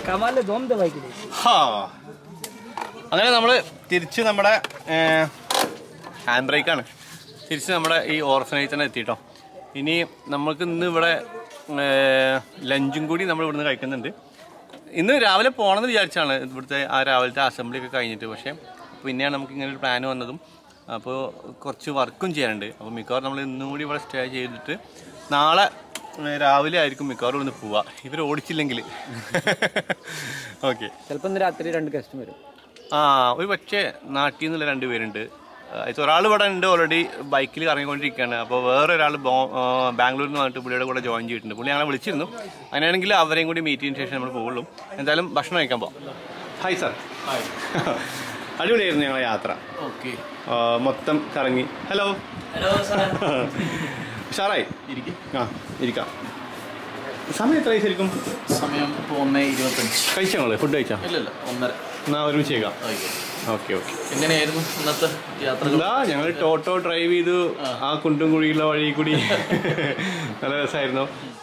[SPEAKER 1] അങ്ങനെ നമ്മൾ തിരിച്ച് നമ്മുടെ ഹാൻഡ് ബ്രേക്കാണ് തിരിച്ച് നമ്മുടെ ഈ ഓർഫനേജ് തന്നെ എത്തിയിട്ടോ. ഇനി നമ്മൾക്ക് ഇന്ന് ഇവിടെ ലഞ്ചും കൂടി നമ്മൾ ഇവിടുന്ന് കഴിക്കുന്നുണ്ട്. ഇന്ന് രാവിലെ പോകണമെന്ന് വിചാരിച്ചാണ് ഇവിടുത്തെ ആ രാവിലത്തെ അസംബ്ലി ഒക്കെ കഴിഞ്ഞിട്ട്. പക്ഷേ പിന്നെയാണ് നമുക്ക് ഇങ്ങനെ ഒരു പ്ലാൻ വന്നതും. അപ്പോൾ കുറച്ച് വർക്കും ചെയ്യാനുണ്ട്. അപ്പോൾ മിക്കവാറും നമ്മൾ ഇന്നും കൂടി ഇവിടെ സ്റ്റേ ചെയ്തിട്ട് നാളെ രാവിലെ ആയിരിക്കും മിക്കവാറും ഇവിടുന്ന് പോവുക, ഇവർ ഓടിച്ചില്ലെങ്കിൽ. ഓക്കെ,
[SPEAKER 2] ചിലപ്പോൾ ഇന്ന് രാത്രി രണ്ട് ഗസ്റ്റ് വരും.
[SPEAKER 1] ആ, ഒരു പക്ഷേ നാട്ടിൽ നിന്നുള്ള രണ്ട് പേരുണ്ട്. ഒരാൾ ഇവിടെ ഉണ്ട്, ഓൾറെഡി ബൈക്കിൽ ഇറങ്ങിക്കൊണ്ടിരിക്കുകയാണ്. അപ്പോൾ വേറെ ഒരാൾ ബാംഗ്ലൂരിൽ നിന്ന് വന്നിട്ട് പുള്ളിയുടെ കൂടെ ജോയിൻ ചെയ്തിട്ടുണ്ട്. പുള്ളി ഞങ്ങളെ വിളിച്ചിരുന്നു. അങ്ങനെയാണെങ്കിൽ അവരെയും കൂടി മീറ്റ് ചെയ്തതിന് ശേഷം നമ്മൾ പോകുള്ളൂ. എന്തായാലും ഭക്ഷണം കഴിക്കാൻ പോകാം. Hi sir. ഹായ്. അടിപൊളിയായിരുന്നു ഞങ്ങളെ യാത്ര. ഓക്കെ, മൊത്തം കറങ്ങി. ഹലോ ഹലോ സാറായി ഇരിക്കും. ആ ഇരിക്കാം. സമയം എത്രയായി ശരിക്കും?
[SPEAKER 7] സമയം ഇപ്പോൾ ഒന്ന് ഇരുപത്തഞ്ച്.
[SPEAKER 1] കഴിച്ചോ ഞങ്ങൾ? ഫുഡ് കഴിച്ചോ?
[SPEAKER 7] ഇല്ലല്ല, ഒന്നര.
[SPEAKER 1] എന്നാൽ ഒരുമിച്ച് ചെയ്യാം. Okay okay.
[SPEAKER 7] എങ്ങനെയായിരുന്നു ഇന്നത്തെ യാത്ര?
[SPEAKER 1] എന്താ, ഞങ്ങൾ ടോട്ടോ ഡ്രൈവ് ചെയ്തു ആ കുണ്ടും കുഴിയുള്ള വഴി കൂടി. നല്ല രസമായിരുന്നു.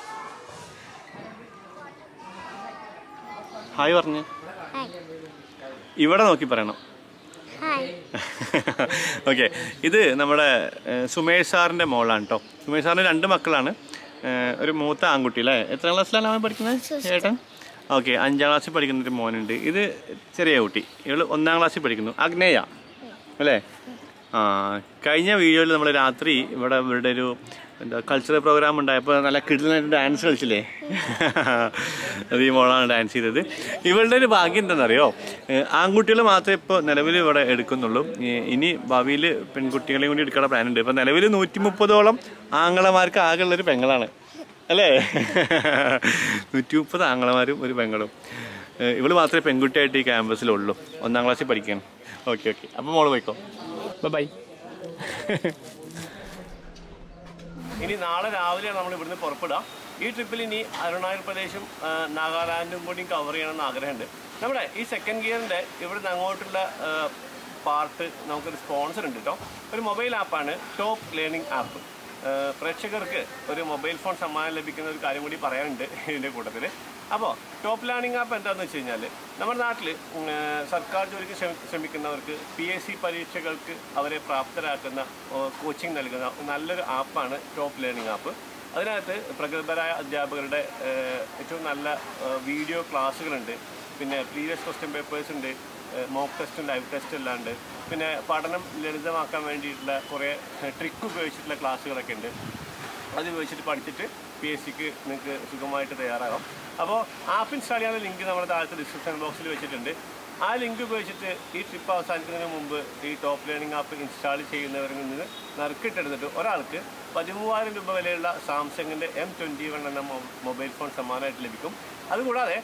[SPEAKER 1] ഹായ് പറഞ്ഞു. ഇവിടെ നോക്കി പറയണം. ഓക്കെ, ഇത് നമ്മുടെ സുമേഷ് സാറിൻ്റെ മോളാണ് കേട്ടോ. സുമേഷ് സാറിന് രണ്ട് മക്കളാണ്. ഒരു മൂത്ത ആൺകുട്ടി അല്ലേ? എത്രാം ക്ലാസ്സിലാണ് അവൻ പഠിക്കുന്നത് ചേട്ടൻ? ഓക്കെ, അഞ്ചാം ക്ലാസ്സിൽ പഠിക്കുന്ന ഒരു മോനുണ്ട്. ഇത് ചെറിയ കുട്ടി, ഇവള് ഒന്നാം ക്ലാസ്സിൽ പഠിക്കുന്നു. അഗ്നേയ അല്ലേ? ആ, കഴിഞ്ഞ വീഡിയോയിൽ നമ്മൾ രാത്രി ഇവിടെ ഇവരുടെ ഒരു എന്താ കൾച്ചറൽ പ്രോഗ്രാം ഉണ്ടായപ്പോൾ നല്ല കിടിലനായിട്ട് ഡാൻസ് കളിച്ചില്ലേ? അത് ഈ മോളാണ് ഡാൻസ് ചെയ്തത്. ഇവളുടെ ഒരു ഭാഗ്യം എന്താണെന്നറിയോ, ആൺകുട്ടികൾ മാത്രമേ ഇപ്പോൾ നിലവിൽ ഇവിടെ എടുക്കുന്നുള്ളൂ. ഇനി ഭാവിയിൽ പെൺകുട്ടികളെയും കൂടി എടുക്കാനുള്ള പ്ലാൻ ഉണ്ട്. ഇപ്പോൾ നിലവിൽ നൂറ്റി മുപ്പതോളം ആങ്ങളമാർക്ക് ആകെയുള്ളൊരു പെങ്ങളാണ് അല്ലേ? നൂറ്റി മുപ്പത് ആങ്ങളമാരും ഒരു പെങ്ങളും. ഇവള് മാത്രമേ പെൺകുട്ടിയായിട്ട് ഈ ക്യാമ്പസിലുള്ളൂ. ഒന്നാം ക്ലാസ്സിൽ പഠിക്കണം. ഓക്കെ ഓക്കെ, അപ്പോൾ മോള് പോയിക്കോ. ബൈ. ഇനി നാളെ രാവിലെയാണ് നമ്മൾ ഇവിടുന്ന് പുറപ്പെടുക. ഈ ട്രിപ്പിൽ ഇനി അരുണാചൽ പ്രദേശും നാഗാലാൻഡും കൂടി കവർ ചെയ്യണമെന്ന് ആഗ്രഹമുണ്ട്. നമ്മുടെ ഈ സെക്കൻഡ് ഗിയറിൻ്റെ ഇവിടുന്ന് അങ്ങോട്ടുള്ള പാർട്ട് നമുക്കൊരു സ്പോൺസർ ഉണ്ട് കേട്ടോ. ഒരു മൊബൈൽ ആപ്പാണ് ടോപ്പ് ലേണിംഗ് ആപ്പ്. പ്രേക്ഷകർക്ക് ഒരു മൊബൈൽ ഫോൺ സമ്മാനം ലഭിക്കുന്ന ഒരു കാര്യം കൂടി പറയാനുണ്ട് ഇതിൻ്റെ കൂട്ടത്തിൽ. അപ്പോൾ ടോപ്പ് ലേണിംഗ് ആപ്പ് എന്താണെന്ന് വെച്ച് കഴിഞ്ഞാൽ, നമ്മുടെ നാട്ടിൽ സർക്കാർ ജോലിക്ക് ശ്രമിക്കുന്നവർക്ക് പി എസ് സി പരീക്ഷകൾക്ക് അവരെ പ്രാപ്തരാക്കുന്ന കോച്ചിങ് നൽകുന്ന നല്ലൊരു ആപ്പാണ് ടോപ്പ് ലേണിംഗ് ആപ്പ്. അതിനകത്ത് പ്രഗത്ഭരായ അധ്യാപകരുടെ ഏറ്റവും നല്ല വീഡിയോ ക്ലാസ്സുകളുണ്ട്. പിന്നെ പ്രീവിയസ് ക്വസ്റ്റ്യൻ പേപ്പേഴ്സ് ഉണ്ട്, മോക്ക് ടെസ്റ്റും ലൈവ് ടെസ്റ്റും എല്ലാം ഉണ്ട്. പിന്നെ പഠനം ലളിതമാക്കാൻ വേണ്ടിയിട്ടുള്ള കുറേ ട്രിക്ക് ഉപയോഗിച്ചിട്ടുള്ള ക്ലാസ്സുകളൊക്കെ ഉണ്ട്. അത് ഉപയോഗിച്ചിട്ട് പഠിച്ചിട്ട് പി എസ് സിക്ക് നിങ്ങൾക്ക് സുഖമായിട്ട് തയ്യാറാകാം. അപ്പോൾ ആപ്പ് ഇൻസ്റ്റാൾ ചെയ്യാനുള്ള ലിങ്ക് നമ്മുടെ താഴത്തെ ഡിസ്ക്രിപ്ഷൻ ബോക്സിൽ വെച്ചിട്ടുണ്ട്. ആ ലിങ്ക് ഉപയോഗിച്ചിട്ട് ഈ ട്രിപ്പ് അവസാനിക്കുന്നതിന് മുമ്പ് ഈ ടോപ്പ് ലേണിംഗ് ആപ്പ് ഇൻസ്റ്റാൾ ചെയ്യുന്നവരിൽ നിന്ന് നറുക്കിട്ടെടുത്തിട്ട് ഒരാൾക്ക് പതിമൂവായിരം രൂപ വിലയുള്ള സാംസങ്ങിൻ്റെ എം ട്വൻറ്റി വൺ എന്ന മൊബൈൽ ഫോൺ സമ്മാനമായിട്ട് ലഭിക്കും. അതുകൂടാതെ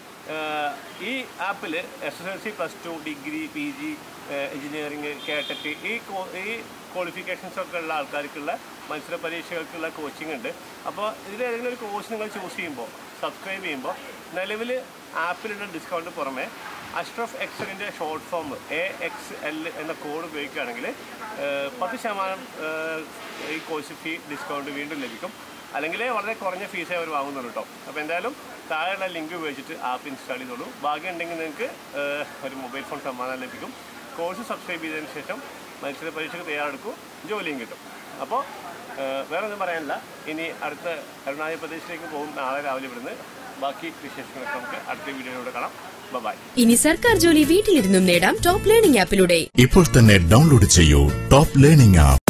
[SPEAKER 1] ഈ ആപ്പിൽ S S L C, plus two, degree, P G, engineering, കേട്ടറ്റ് ഈ ഈ ക്വാളിഫിക്കേഷൻസൊക്കെ ഉള്ള ആൾക്കാർക്കുള്ള മത്സര പരീക്ഷകൾക്കുള്ള കോച്ചിങ് ഉണ്ട്. അപ്പോൾ ഇതിലേതെങ്കിലും ഒരു കോഴ്സ് നിങ്ങൾ ചൂസ് ചെയ്യുമ്പോൾ, സബ്സ്ക്രൈബ് ചെയ്യുമ്പോൾ നിലവിൽ ആപ്പിലുള്ള ഡിസ്കൗണ്ട് പുറമെ അഷ്റഫ് എക്സലിൻ്റെ short form A X L എന്ന കോഡ് ഉപയോഗിക്കുകയാണെങ്കിൽ പത്ത് ശതമാനം ഈ കോഴ്സ് ഫീ ഡിസ്കൗണ്ട് വീണ്ടും ലഭിക്കും. അല്ലെങ്കിൽ വളരെ കുറഞ്ഞ ഫീസേ അവർ വാങ്ങുന്നുള്ളൂ കേട്ടോ. അപ്പോൾ എന്തായാലും താഴെയുള്ള ലിങ്ക് ഉപയോഗിച്ചിട്ട് ആപ്പ് ഇൻസ്റ്റാൾ ചെയ്തോളൂ. ഭാഗ്യം ഉണ്ടെങ്കിൽ നിങ്ങൾക്ക് ഒരു മൊബൈൽ ഫോൺ സമ്മാനം ലഭിക്കും. കോഴ്സ് സബ്സ്ക്രൈബ് ചെയ്തതിന് ശേഷം മത്സര പരീക്ഷയ്ക്ക് തയ്യാറെടുക്കും, ജോലിയും കിട്ടും. അപ്പോൾ വേറെ ഒന്നും പറയാനില്ല. ഇനി അടുത്ത അരുണാചൽ പ്രദേശിലേക്ക് പോകും നാളെ രാവിലെ ഇവിടുന്ന്. ബാക്കി വിശേഷങ്ങളൊക്കെ നമുക്ക് അടുത്ത വീഡിയോയിലൂടെ കാണാം. ബൈ.
[SPEAKER 8] ഇനി സർക്കാർ ജോലി വീട്ടിലിരുന്നും നേടാം ടോപ്പ് ലേണിംഗ് ആപ്പിലൂടെ.
[SPEAKER 9] ഇപ്പോൾ തന്നെ ഡൗൺലോഡ് ചെയ്യൂ ടോപ്പ് ലേണിംഗ് ആപ്പ്.